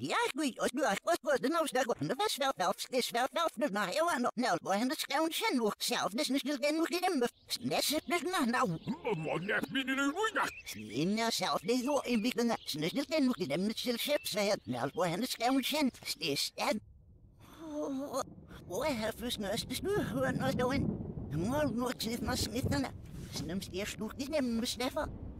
Ja, goed, als nu echt wat de nou stel de Westveldelf is wel naar heel aan nou en het schouwen zijn nog zelf dus niet genoeg gembe. Net dus nou. Man, net binnen de roeida. In zelf dit zo in bieden. Snus niet genoeg gembe met chips zijn. Nou en het schouwen zijn. Is dat. Oh, have snus dus nu hoe nou doen. Maar nooit zit maar snitten. Snims eerst nog die nemen Stefan.